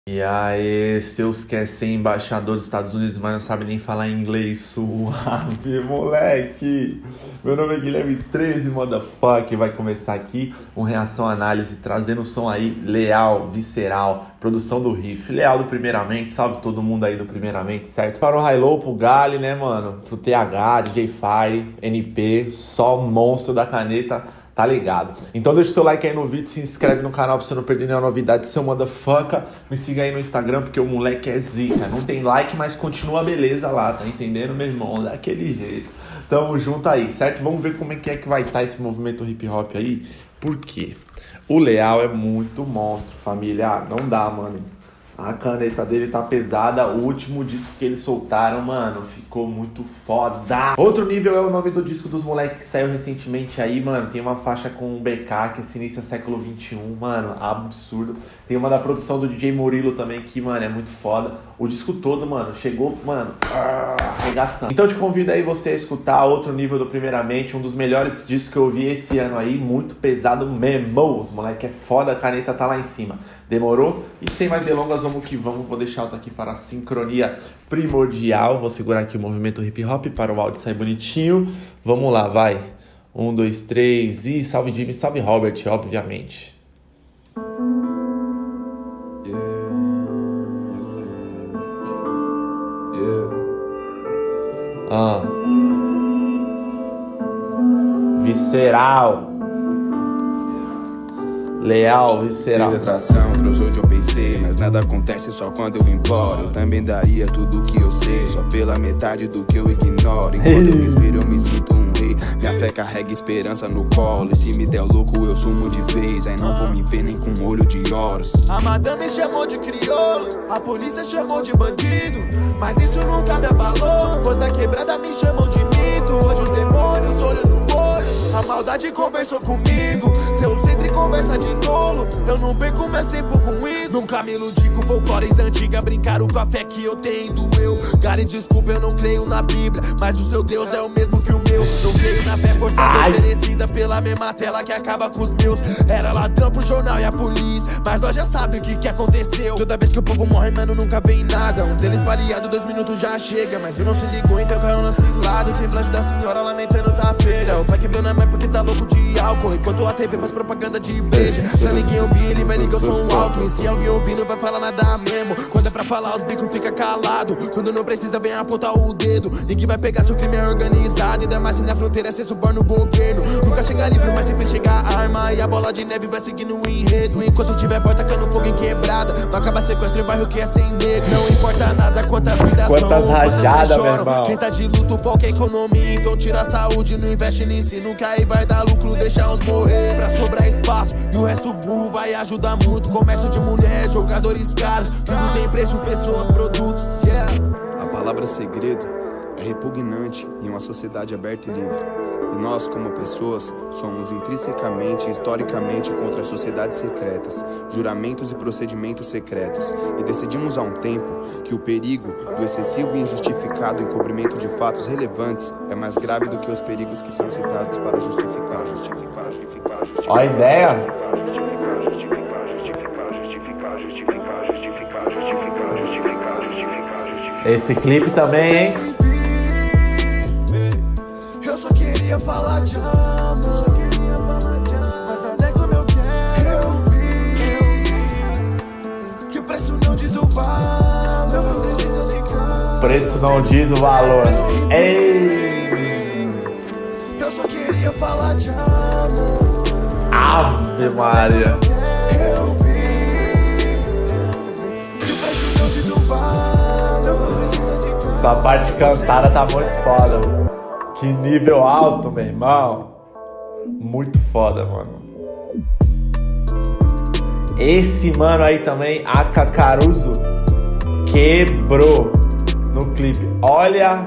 E aí, seus quer ser embaixador dos Estados Unidos, mas não sabe nem falar inglês, suave, moleque. Meu nome é Guilherme 13, motherfucker. Vai começar aqui um Reação Análise, trazendo o som aí, Leal, Visceral, produção do Riff. Leal do Primeiramente, salve todo mundo aí do Primeiramente, certo? Para o High-Low, pro Gali, né, mano? Pro TH, DJ Fire, NP, só monstro da caneta. Tá ligado? Então deixa o seu like aí no vídeo, se inscreve no canal pra você não perder nenhuma novidade, seu motherfucker. Me siga aí no Instagram, porque o moleque é zica. Não tem like, mas continua a beleza lá, tá entendendo, meu irmão? Daquele jeito. Tamo junto aí, certo? Vamos ver como é que vai estar esse movimento hip hop aí. Por quê? O Leal é muito monstro, família. Não dá, mano. A caneta dele tá pesada. O último disco que eles soltaram, mano, ficou muito foda. Outro nível é o nome do disco dos moleques que saiu recentemente aí, mano. Tem uma faixa com o BK, que se inicia século XXI, mano, absurdo. Tem uma da produção do DJ Murilo também, que, mano, é muito foda. O disco todo, mano, chegou, mano, arregaçando. Então eu te convido aí você a escutar outro nível do Primeiramente, um dos melhores discos que eu vi esse ano aí, muito pesado mesmo. Os moleque é foda, a caneta tá lá em cima. Demorou? E sem mais delongas, vamos que vamos. Vou deixar alto aqui para a sincronia primordial. Vou segurar aqui o movimento hip hop para o áudio sair bonitinho. Vamos lá, vai. 1, 2, 3 e salve Jimmy, salve Robert, obviamente. Visceral. Leal, visceral. Atração, cruzou onde eu pensei, mas nada acontece só quando eu imploro. Eu também daria tudo o que eu sei, só pela metade do que eu ignoro. Enquanto eu respiro eu me sinto um rei, minha fé carrega esperança no colo. E se me der louco eu sumo de vez, aí não vou me ver nem com um olho de horas. A madame chamou de crioulo, a polícia chamou de bandido, mas isso nunca me abalou, pois da quebrada me chamam de mito. Hoje os demônios olho no olho, a maldade conversou comigo. Seu centro e conversa de tolo, eu não perco mais tempo com isso. Nunca me iludi com folclores da antiga, brincaram com a fé que eu tenho do eu. Gary, desculpa, eu não creio na Bíblia, mas o seu Deus é o mesmo que o meu. Não creio na fé forçada oferecida pela mesma tela que acaba com os meus. Era ladrão pro jornal e a polícia, mas nós já sabe o que aconteceu. Toda vez que o povo morre, mano, nunca vem nada. Um deles baleado, 2 minutos já chega, mas eu não se ligou, então caiu na cilada. O semblante da senhora lamentando tapera. O pai quebrou na mãe porque tá louco de álcool, enquanto a TV faz propaganda de breja. Pra ninguém ouvir, ele vai ligar o som alto, e se alguém ouvir não vai falar nada mesmo. Quando é pra falar, os bicos fica calado. Quando não precisa, vem apontar o dedo. Ninguém vai pegar se o crime é organizado, ainda mais se na fronteira cê suborna o governo. Nunca chega livre, mas sempre chega a arma, e a bola de neve vai seguindo o enredo. Enquanto tiver porta tacando fogo em quebrada, não acaba sequestro em bairro que é sem negro. Não importa nada quantas vidas Quantas rajadas, meu irmão. Quem tá de luto foca a economia, então tira a saúde, não investe no ensino, que aí vai dar lucro, deixa uns morrer pra sobrar espaço. E o resto burro vai ajudar muito. Comércio de mulher, jogadores caros, tudo tem preço, pessoas, produtos, yeah. A palavra segredo é repugnante em uma sociedade aberta e livre. E nós, como pessoas, somos intrinsecamente e historicamente contra as sociedades secretas, juramentos e procedimentos secretos. E decidimos há um tempo que o perigo do excessivo e injustificado encobrimento de fatos relevantes é mais grave do que os perigos que são citados para justificá-los. Ó a ideia. Esse clipe também, hein? Eu só queria falar te amo, mas nada é como eu quero. Eu vi que o preço não diz o valor. Preço não diz o valor. Ei! Eu só queria falar te amo. Ave Maria. Eu vi que o preço não diz o valor. Essa parte cantada tá muito foda. Que nível alto, meu irmão. Muito foda, mano. Esse mano aí também, AK Caruso, quebrou no clipe. Olha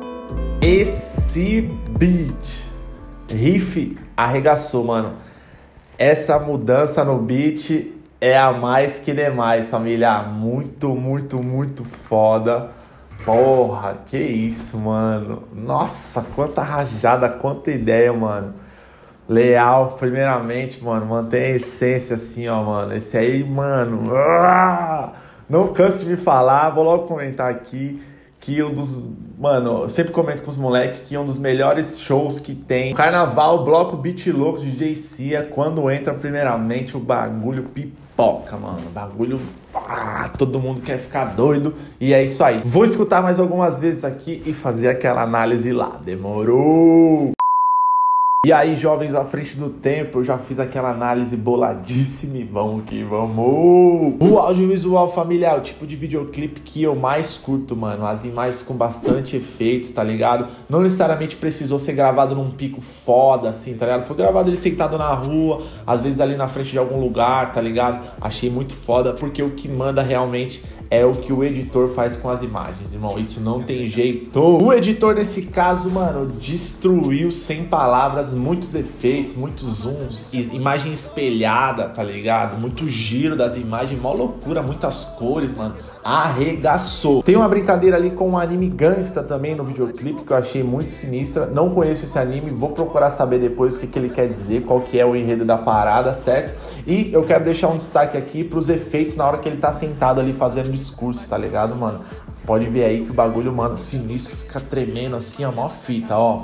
esse beat. Riff arregaçou, mano. Essa mudança no beat é a mais que demais, família. Muito, muito, muito foda. Porra, que isso, mano. Nossa, quanta rajada, quanta ideia, mano. Leal, primeiramente, mano, mantém a essência assim, ó, mano. Esse aí, mano, não canso de falar, vou logo comentar aqui que mano, eu sempre comento com os moleques que um dos melhores shows que tem, Carnaval, Bloco Beat Louco de DJ Cia, quando entra primeiramente o bagulho pipoca, mano, o bagulho, todo mundo quer ficar doido, e é isso aí. Vou escutar mais algumas vezes aqui e fazer aquela análise lá, demorou? E aí, jovens à frente do tempo, eu já fiz aquela análise boladíssima e vamos que vamos! O audiovisual familiar, o tipo de videoclipe que eu mais curto, mano. As imagens com bastante efeitos, tá ligado? Não necessariamente precisou ser gravado num pico foda, assim, tá ligado? Foi gravado ele sentado na rua, às vezes ali na frente de algum lugar, tá ligado? Achei muito foda, porque o que manda realmente é o que o editor faz com as imagens, irmão. Isso não tem jeito. O editor, nesse caso, mano, destruiu sem palavras, muitos efeitos, muitos zooms, imagem espelhada, tá ligado? Muito giro das imagens, mó loucura, muitas cores, mano. Arregaçou. Tem uma brincadeira ali com um anime gangsta também no videoclipe que eu achei muito sinistra. Não conheço esse anime, vou procurar saber depois o que ele quer dizer, qual que é o enredo da parada, certo? E eu quero deixar um destaque aqui pros efeitos na hora que ele tá sentado ali fazendo discurso, tá ligado, mano? Pode ver aí que o bagulho, mano, sinistro, fica tremendo assim, a mó fita, ó.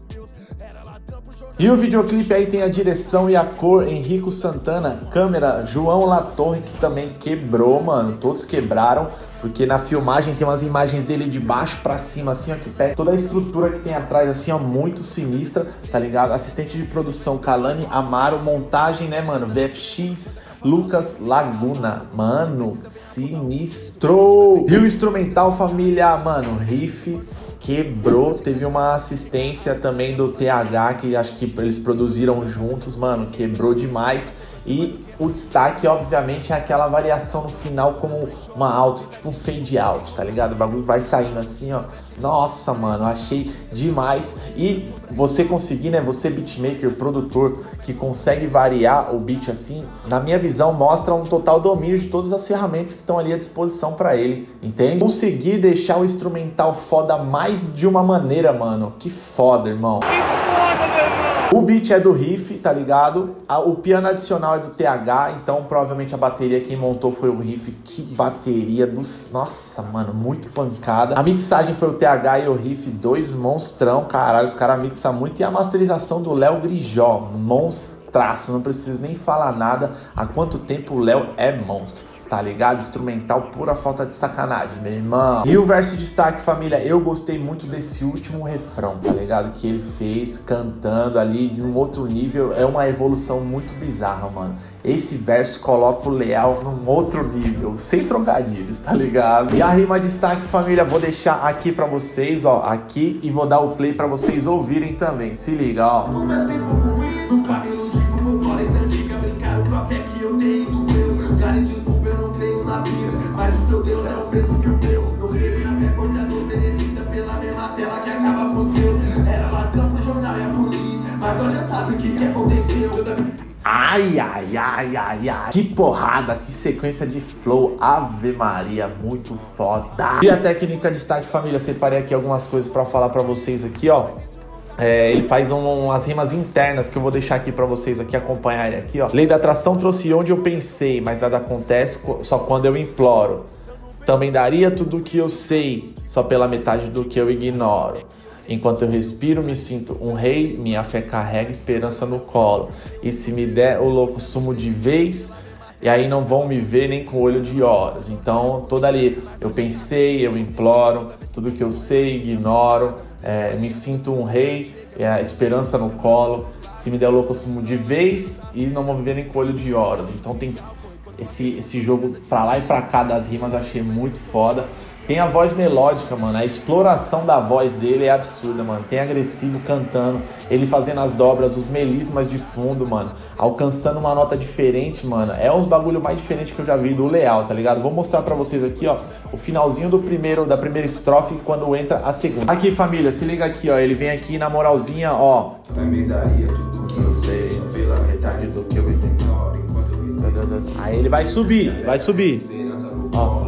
E o videoclipe aí tem a direção e a cor Henrico Santana, câmera João Latorre, que também quebrou, mano, todos quebraram, porque na filmagem tem umas imagens dele de baixo pra cima, assim, ó, que pega toda a estrutura que tem atrás, assim, ó, muito sinistra, tá ligado? Assistente de produção Kalani Amaro, montagem, né, mano, VFX, Lucas Laguna, mano, sinistro! E o instrumental família, mano, riff, quebrou, teve uma assistência também do TH, que acho que eles produziram juntos, mano, quebrou demais. E o destaque, obviamente, é aquela variação no final como uma outro, tipo um fade out, tá ligado? O bagulho vai saindo assim, ó. Nossa, mano, achei demais. E você conseguir, né, você beatmaker, produtor, que consegue variar o beat assim, na minha visão, mostra um total domínio de todas as ferramentas que estão ali à disposição pra ele, entende? Conseguir deixar o instrumental foda mais de uma maneira, mano. Que foda, irmão. O beat é do riff, tá ligado? O piano adicional é do TH, então provavelmente a bateria quem montou foi o riff. Que bateria dos... Nossa, mano, muito pancada. A mixagem foi o TH e o riff, dois monstrão, caralho, os caras mixam muito. E a masterização do Léo Grijó, monstraço, não preciso nem falar nada. Há quanto tempo o Léo é monstro, tá ligado? Instrumental, pura falta de sacanagem, meu irmão. E o verso de destaque, família, eu gostei muito desse último refrão, tá ligado? Que ele fez cantando ali de um outro nível. É uma evolução muito bizarra, mano. Esse verso coloca o Leal num outro nível, sem trocadilhos, tá ligado? E a rima de destaque, família, vou deixar aqui pra vocês, ó, aqui, e vou dar o play pra vocês ouvirem também. Se liga, ó. Mas o seu Deus é o mesmo que o meu. No reino da minha força é oferecida pela mesma tela que acaba com os meus. Era ladrão pro jornal e a polícia, mas nós já sabe o que aconteceu. Ai, ai, ai, ai, ai. Que porrada, que sequência de flow. Ave Maria, muito foda. E a técnica de destaque, família, separei aqui algumas coisas pra falar pra vocês aqui, ó. Ele faz umas rimas internas que eu vou deixar aqui pra vocês aqui acompanharem aqui, ó. Lei da atração trouxe onde eu pensei, mas nada acontece só quando eu imploro. Também daria tudo o que eu sei, só pela metade do que eu ignoro. Enquanto eu respiro, me sinto um rei, minha fé carrega esperança no colo. E se me der o louco sumo de vez, e aí não vão me ver nem com olho de horas. Então, toda ali, eu pensei, eu imploro, tudo que eu sei, ignoro. Me sinto um rei, esperança no colo. Se me der o louco sumo de vez, e não vão me ver nem com olho de horas. Então tem esse jogo pra lá e pra cá das rimas, eu achei muito foda. Tem a voz melódica, mano, a exploração da voz dele é absurda, mano. Tem agressivo cantando, ele fazendo as dobras, os melismas de fundo, mano, alcançando uma nota diferente, mano. É uns bagulho mais diferente que eu já vi do Leal, tá ligado? Vou mostrar pra vocês aqui, ó, o finalzinho da primeira estrofe quando entra a segunda. Aqui, família, se liga aqui, ó, ele vem aqui na moralzinha, ó. Também daria tudo que eu sei, pela metade do que eu ignoro. Enquanto eu risco. Aí ele vai subir, ó.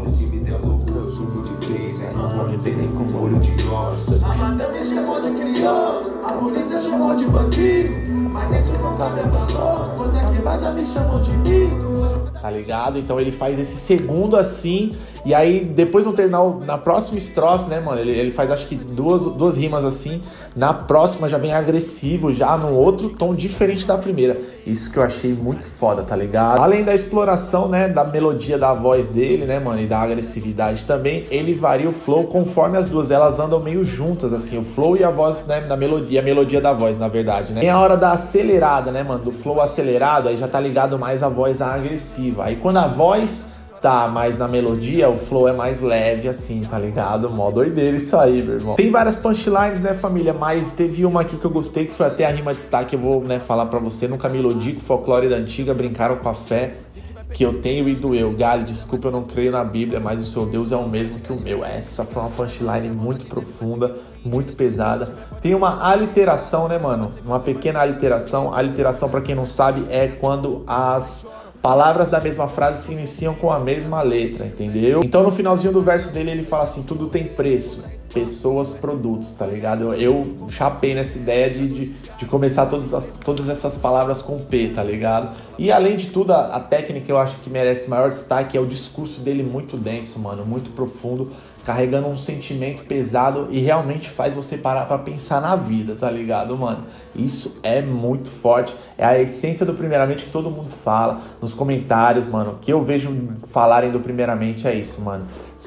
Com olho de ossa. A madame chamou de crioulo, a polícia chamou de bandido, Mas isso não cabe a valor, pois da quebrada me chamam de mito. Tá ligado? Então ele faz esse segundo assim, e aí depois no terminal, na próxima estrofe, né, mano, ele faz acho que duas rimas assim, na próxima já vem agressivo, já num outro tom diferente da primeira. Isso que eu achei muito foda, tá ligado? Além da exploração, né, da melodia da voz dele, né, mano, e da agressividade também, ele varia o flow conforme as duas, elas andam meio juntas, assim, o flow e a voz, né, na melodia, a melodia da voz, na verdade, né. Tem a hora da acelerada, né, mano, do flow acelerado, aí já tá ligado mais a voz da agressiva. Aí quando a voz tá mais na melodia, o flow é mais leve assim, tá ligado? Mó doideira isso aí, meu irmão. Tem várias punchlines, né, família? Mas teve uma aqui que eu gostei, que foi até a rima de destaque, eu vou, né, falar pra você. Nunca me iludi com folclore da antiga, brincaram com a fé que eu tenho e doeu. Galho, desculpa, eu não creio na Bíblia, mas o seu Deus é o mesmo que o meu. Essa foi uma punchline muito profunda, muito pesada. Tem uma aliteração, né, mano? Uma pequena aliteração. A aliteração, pra quem não sabe, é quando as palavras da mesma frase se iniciam com a mesma letra, entendeu? Então no finalzinho do verso dele ele fala assim: tudo tem preço, pessoas, produtos, tá ligado? Eu chapei nessa ideia de começar todas essas palavras com P, tá ligado? E além de tudo, a técnica eu acho que merece maior destaque é o discurso dele muito denso, mano, muito profundo, carregando um sentimento pesado e realmente faz você parar pra pensar na vida, tá ligado, mano? Isso é muito forte, é a essência do Primeiramente que todo mundo fala nos comentários, mano, que eu vejo falarem do Primeiramente é isso, mano.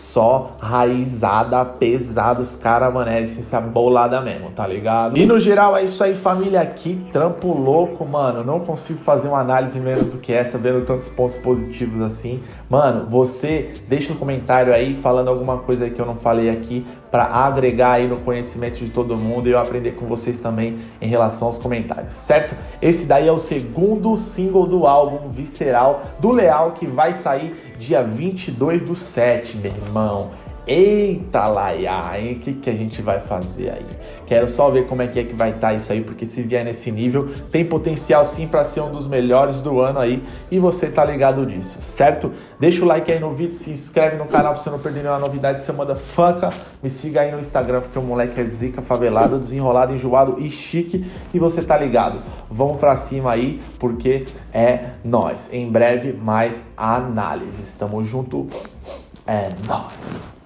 Só raizada, pesada, os caras, mano, é a essência bolada mesmo, tá ligado? E no geral é isso aí, família, aqui, trampo louco, mano, não consigo fazer uma análise menos do que essa, vendo tantos pontos positivos assim. Mano, você deixa um comentário aí falando alguma coisa aí que eu não falei aqui, pra agregar aí no conhecimento de todo mundo e eu aprender com vocês também em relação aos comentários, certo? Esse daí é o segundo single do álbum Visceral do Leal, que vai sair dia 22/7, meu irmão. Eita laia, hein? O que a gente vai fazer aí? Quero só ver como é que vai estar isso aí, porque se vier nesse nível, tem potencial sim para ser um dos melhores do ano aí, e você tá ligado disso, certo? Deixa o like aí no vídeo, se inscreve no canal pra você não perder nenhuma novidade, seu motherfucker. Me siga aí no Instagram, porque o moleque é zica, favelado, desenrolado, enjoado e chique, e você tá ligado. Vamos pra cima aí, porque é nóis. Em breve, mais análises. Tamo junto, é nóis.